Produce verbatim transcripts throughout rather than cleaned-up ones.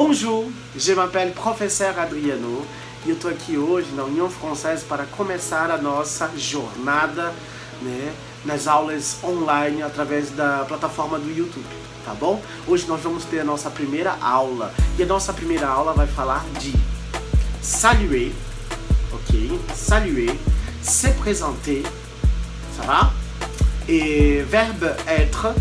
Bonjour, je m'appelle Professeur Adriano e eu estou aqui hoje na União Française para começar a nossa jornada, né, nas aulas online através da plataforma do YouTube, tá bom? Hoje nós vamos ter a nossa primeira aula e a nossa primeira aula vai falar de saluer, ok? Saluer, se présenter, ça va? Et verbe être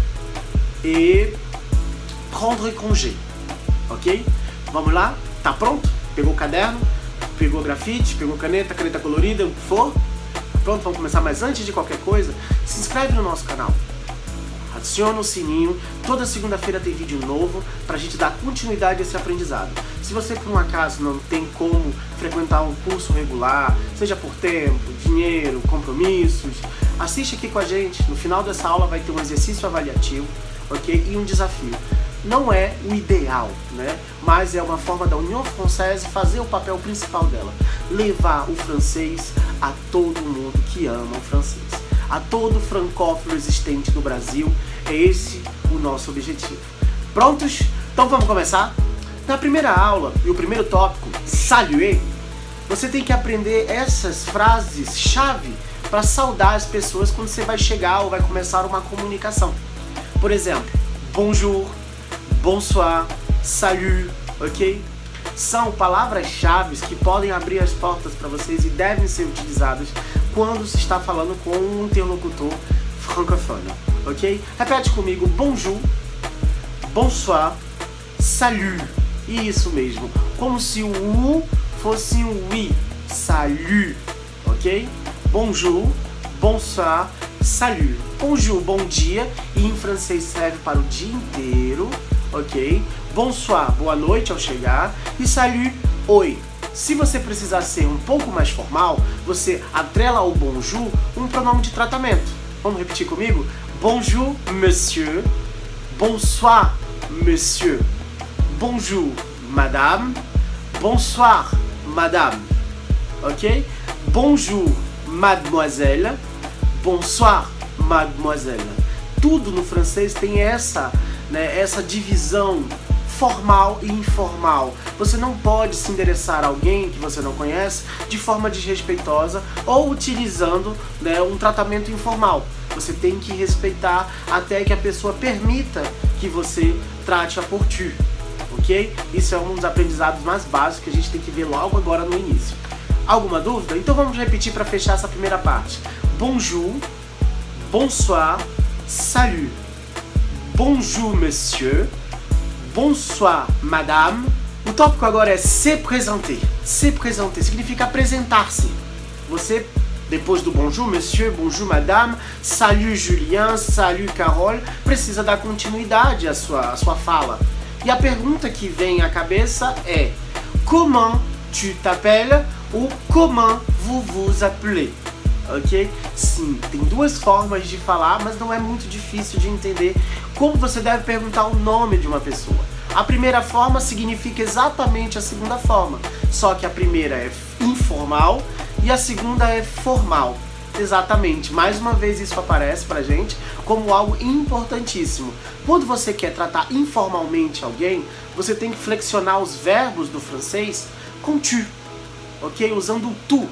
e prendre congé, ok? Vamos lá? Tá pronto? Pegou o caderno? Pegou grafite? Pegou caneta? Caneta colorida? O que for? Pronto, vamos começar. Mas antes de qualquer coisa, se inscreve no nosso canal. Adiciona o sininho. Toda segunda-feira tem vídeo novo pra gente dar continuidade a esse aprendizado. Se você, por um acaso, não tem como frequentar um curso regular, seja por tempo, dinheiro, compromissos, assiste aqui com a gente. No final dessa aula vai ter um exercício avaliativo, ok? E um desafio. Não é o ideal, né? Mas é uma forma da União Française fazer o papel principal dela. Levar o francês a todo mundo que ama o francês. A todo francófilo existente no Brasil. É esse o nosso objetivo. Prontos? Então vamos começar? Na primeira aula, e o primeiro tópico, saluer, você tem que aprender essas frases-chave para saudar as pessoas quando você vai chegar ou vai começar uma comunicação. Por exemplo, bonjour, bonsoir, salut, ok? São palavras-chave que podem abrir as portas para vocês e devem ser utilizadas quando se está falando com um interlocutor francófono, ok? Repete comigo, bonjour, bonsoir, salut. Isso mesmo, como se o U fosse um oui, salut, ok? Bonjour, bonsoir, salut. Bonjour, bom dia, e em francês serve para o dia inteiro, ok? Bonsoir, boa noite ao chegar, e salut, oi. Se você precisar ser um pouco mais formal, você atrela ao bonjour um pronome de tratamento. Vamos repetir comigo? Bonjour, monsieur. Bonsoir, monsieur. Bonjour, madame. Bonsoir, madame. Ok? Bonjour, mademoiselle. Bonsoir, mademoiselle. Tudo no francês tem essa, né, essa divisão formal e informal. Você não pode se endereçar a alguém que você não conhece de forma desrespeitosa ou utilizando, né, um tratamento informal. Você tem que respeitar até que a pessoa permita que você trate-a por tu. Ok? Isso é um dos aprendizados mais básicos que a gente tem que ver logo agora no início. Alguma dúvida? Então vamos repetir para fechar essa primeira parte. Bonjour, bonsoir, salut. Bonjour, monsieur. Bonsoir, madame. O tópico agora é se présenter. Se présenter significa apresentar-se. Você, depois do bonjour, monsieur, bonjour, madame, salut, Julien, salut, Carole, precisa dar continuidade à sua, à sua fala. E a pergunta que vem à cabeça é comment tu t'appelles ou comment vous vous appelez, ok? Sim, tem duas formas de falar, mas não é muito difícil de entender como você deve perguntar o nome de uma pessoa. A primeira forma significa exatamente a segunda forma, só que a primeira é informal e a segunda é formal. Exatamente, mais uma vez isso aparece pra gente como algo importantíssimo. Quando você quer tratar informalmente alguém, você tem que flexionar os verbos do francês com tu, ok? Usando o tu.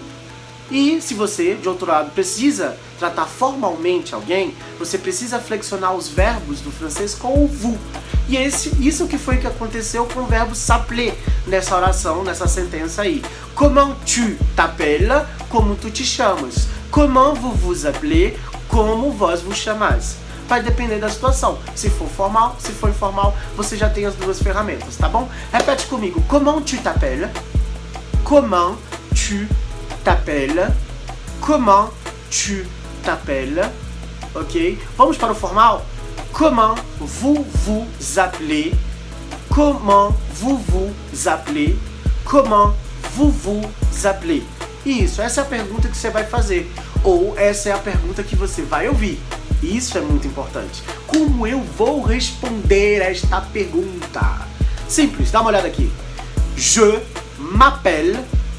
E se você, de outro lado, precisa tratar formalmente alguém, você precisa flexionar os verbos do francês com o vous. E esse, isso que foi que aconteceu com o verbo s'appeler nessa oração, nessa sentença aí. Comment tu t'appelles? Como tu te chamas? Comment vous vous appelez? Como vós vos chamais? Vai depender da situação. Se for formal, se for informal, você já tem as duas ferramentas, tá bom? Repete comigo. Comment tu t'appelles? Comment tu t'appelles? Comment tu t'appelles? Ok? Vamos para o formal? Comment vous vous appelez? Comment vous vous appelez? Comment vous vous appelez? Isso, essa é a pergunta que você vai fazer. Ou essa é a pergunta que você vai ouvir. Isso é muito importante. Como eu vou responder esta pergunta? Simples, dá uma olhada aqui. Je m'appelle.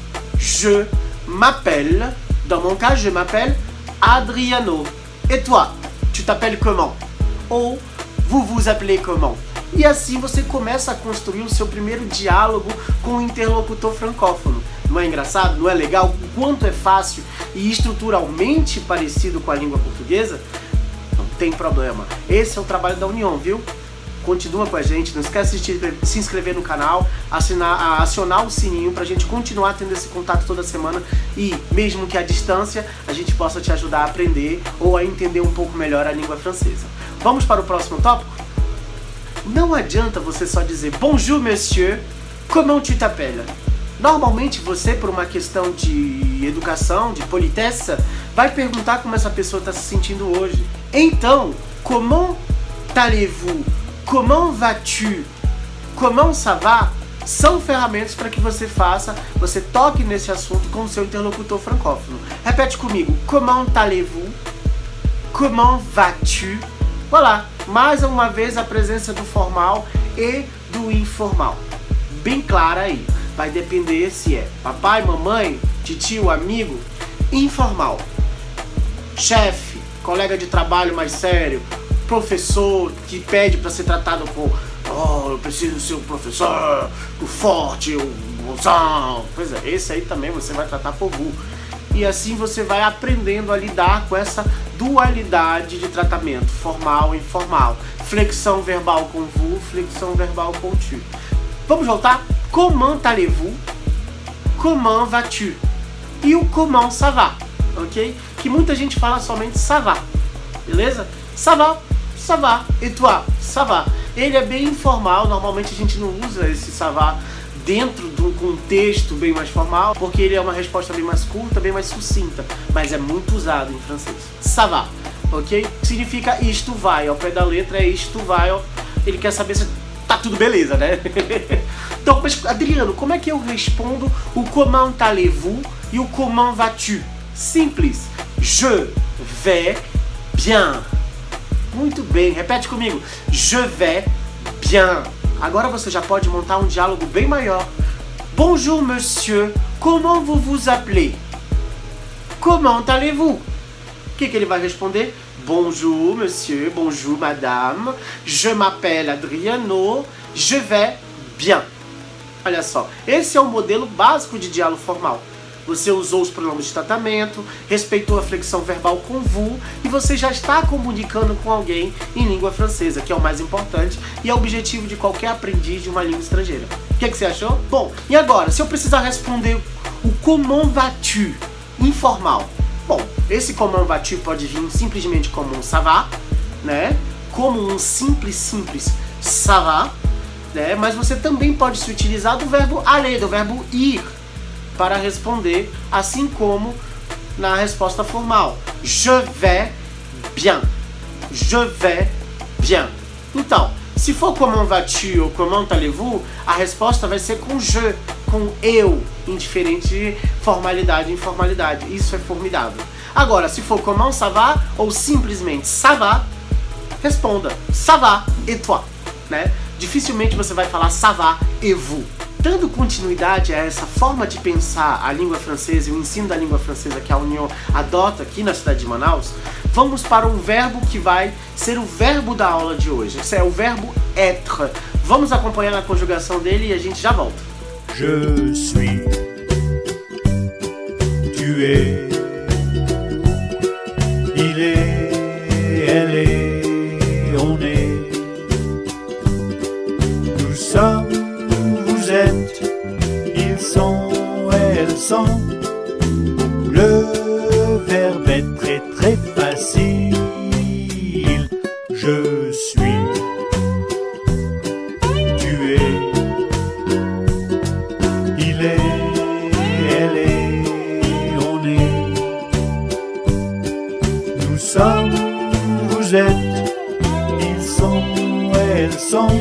Je m'appelle. Dans mon cas, je m'appelle Adriano. Et toi, tu t'appelles comment? Ou vous vous appelez comment? E assim você começa a construir o seu primeiro diálogo com o interlocutor francófono. Não é engraçado? Não é legal? O quanto é fácil e estruturalmente parecido com a língua portuguesa? Não tem problema. Esse é o trabalho da União, viu? Continua com a gente, não esquece de se inscrever no canal, assinar, acionar o sininho pra gente continuar tendo esse contato toda semana e, mesmo que à distância, a gente possa te ajudar a aprender ou a entender um pouco melhor a língua francesa. Vamos para o próximo tópico? Não adianta você só dizer Bonjour, monsieur, comment tu t'appelles? Normalmente você, por uma questão de educação, de politesse, vai perguntar como essa pessoa está se sentindo hoje. Então, comment allez-vous? Comment vas-tu? Comment ça va? São ferramentas para que você faça, você toque nesse assunto com o seu interlocutor francófono. Repete comigo. Comment allez-vous? Comment vas-tu? Voilà. Mais uma vez a presença do formal e do informal. Bem clara aí. Vai depender se é papai, mamãe, titio, amigo. Informal. Chefe, colega de trabalho mais sério. Professor que pede para ser tratado por oh, eu preciso ser um professor, o forte, o bonzão. Pois é, esse aí também você vai tratar por vous. E assim você vai aprendendo a lidar com essa dualidade de tratamento, formal e informal. Flexão verbal com vous, flexão verbal com tu. Vamos voltar? Comment allez-vous? Comment vas-tu? E o comment ça va, ok? Que muita gente fala somente ça va, beleza? Ça va. Ça va, et toi? Ça va. Ele é bem informal, normalmente a gente não usa esse ça va dentro de um contexto bem mais formal, porque ele é uma resposta bem mais curta, bem mais sucinta, mas é muito usado em francês. Ça va, ok? Significa isto vai, ao pé da letra é isto vai, ó. Ele quer saber se tá tudo beleza, né? Então, mas Adriano, como é que eu respondo o comment allez-vous e o comment vas-tu? Simples, je vais bien. Muito bem, repete comigo. Je vais bien. Agora você já pode montar um diálogo bem maior. Bonjour, monsieur. Comment vous vous appelez? Comment allez-vous? O que que ele vai responder? Bonjour, monsieur. Bonjour, madame. Je m'appelle Adriano. Je vais bien. Olha só, esse é o modelo básico de diálogo formal. Você usou os pronomes de tratamento, respeitou a flexão verbal com vous e você já está comunicando com alguém em língua francesa, que é o mais importante e é o objetivo de qualquer aprendiz de uma língua estrangeira. O que, que você achou? Bom, e agora, se eu precisar responder o comment vas-tu informal? Bom, esse comment vas-tu pode vir simplesmente como um ça va, né? Como um simples, simples ça va, né? Mas você também pode se utilizar do verbo aller, do verbo ir, para responder, assim como na resposta formal. Je vais bien. Je vais bien. Então, se for comment vas-tu ou comment allez-vous, a resposta vai ser com je, com eu, indiferente de formalidade e informalidade. Isso é formidável. Agora, se for comment ça va ou simplesmente ça va, responda ça va et toi, né? Dificilmente você vai falar ça va et vous. Dando continuidade a essa forma de pensar a língua francesa e o ensino da língua francesa que a União adota aqui na cidade de Manaus, vamos para um verbo que vai ser o verbo da aula de hoje. Esse é o verbo être. Vamos acompanhar na conjugação dele e a gente já volta. Je suis, tu es, il est, elle est, on est, nous sommes, vous êtes, ils sont, elles sont. Le verbe est très très facile. Je suis, tu es, il est, elle est, on est. Nous sommes, vous êtes, ils sont, elles sont.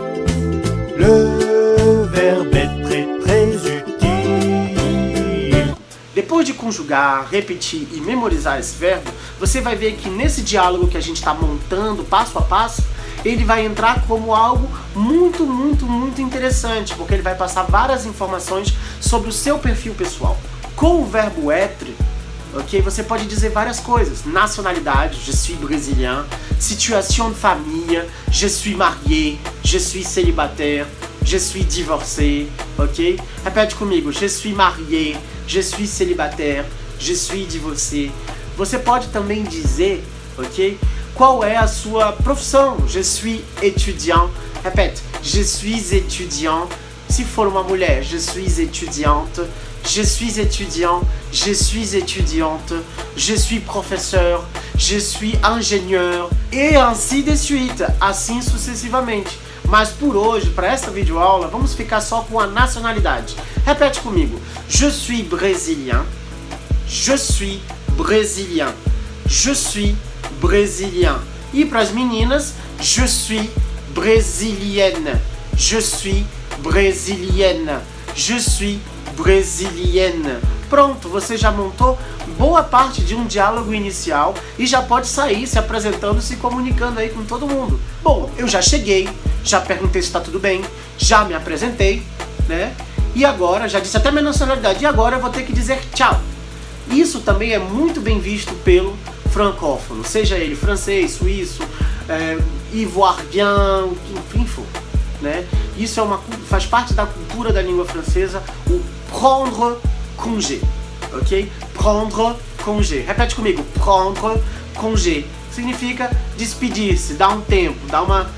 Le verbe est très très utile. Depois de conjugar, repetir e memorizar esse verbo, você vai ver que nesse diálogo que a gente está montando passo a passo, ele vai entrar como algo muito, muito, muito interessante, porque ele vai passar várias informações sobre o seu perfil pessoal. Com o verbo être, ok? Você pode dizer várias coisas. Nacionalidade, je suis brésilien. Situation de famille, je suis marié, je suis célibataire, je suis divorcé, ok? Repete comigo, je suis marié, je suis célibataire, je suis divorcé. Você pode também dizer, ok? Qual é a sua profissão? Je suis étudiant. Repete, je suis étudiant. Se for uma mulher, je suis étudiante. Je suis étudiant, je suis étudiante, je suis professeur, je suis ingénieur e assim de suite, assim sucessivamente. Mas por hoje, para essa videoaula, vamos ficar só com a nacionalidade. Repete comigo. Je suis brésilien, je suis brésilien, je suis brésilien. E para as meninas, je suis brésilienne, je suis brésilienne, je suis brésilienne. Pronto, você já montou boa parte de um diálogo inicial e já pode sair se apresentando, se comunicando aí com todo mundo. Bom, eu já cheguei, já perguntei se está tudo bem, já me apresentei, né? E agora, já disse até minha nacionalidade, e agora eu vou ter que dizer tchau. Isso também é muito bem visto pelo francófono, seja ele francês, suíço, é, ivoirien, enfim for, né? Isso é uma, faz parte da cultura da língua francesa, o prendre congé, ok? Prendre congé. Repete comigo, prendre congé. Significa despedir-se, dar um tempo, dar uma,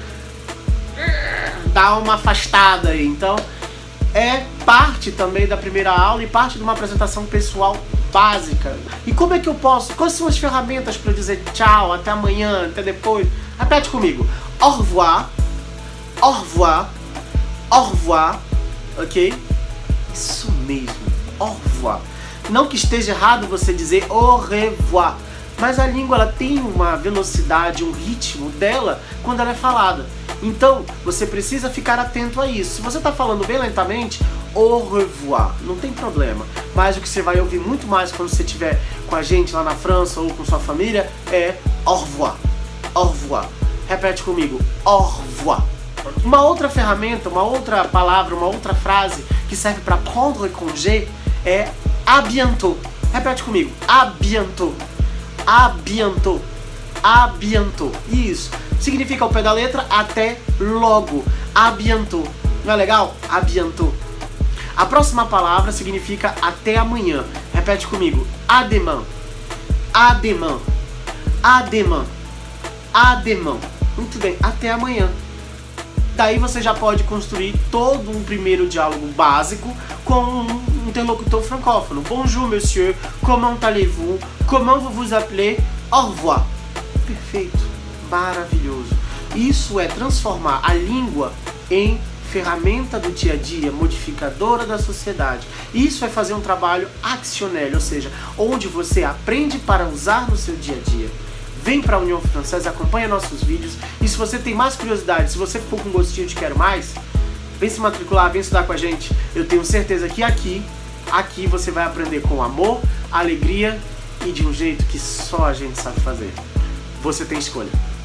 dar uma afastada aí. Então, é parte também da primeira aula e parte de uma apresentação pessoal básica. E como é que eu posso, quais são as ferramentas para eu dizer tchau, até amanhã, até depois? Repete comigo, au revoir, au revoir, au revoir, ok? Isso mesmo, au revoir. Não que esteja errado você dizer au revoir, mas a língua ela tem uma velocidade, um ritmo dela quando ela é falada. Então, você precisa ficar atento a isso. Se você está falando bem lentamente, au revoir, não tem problema. Mas o que você vai ouvir muito mais quando você estiver com a gente lá na França ou com sua família é au revoir, au revoir. Repete comigo, au revoir. Uma outra ferramenta, uma outra palavra, uma outra frase que serve para prendre congé é à bientôt. Repete comigo, à bientôt, à bientôt, à bientôt. Isso. Significa ao pé da letra até logo. À bientôt. Não é legal? À bientôt. A próxima palavra significa até amanhã. Repete comigo, à demain, à demain, à demain, à demain. Muito bem, até amanhã. Daí você já pode construir todo um primeiro diálogo básico com um interlocutor francófono. Bonjour, monsieur. Comment allez-vous? Comment vous vous appelez? Au revoir. Perfeito. Maravilhoso. Isso é transformar a língua em ferramenta do dia a dia, modificadora da sociedade. Isso é fazer um trabalho actionnel, ou seja, onde você aprende para usar no seu dia a dia. Vem para a União Francesa, acompanha nossos vídeos e se você tem mais curiosidade, se você ficou com gostinho de quero mais, vem se matricular, vem estudar com a gente. Eu tenho certeza que aqui, aqui você vai aprender com amor, alegria e de um jeito que só a gente sabe fazer. Você tem escolha.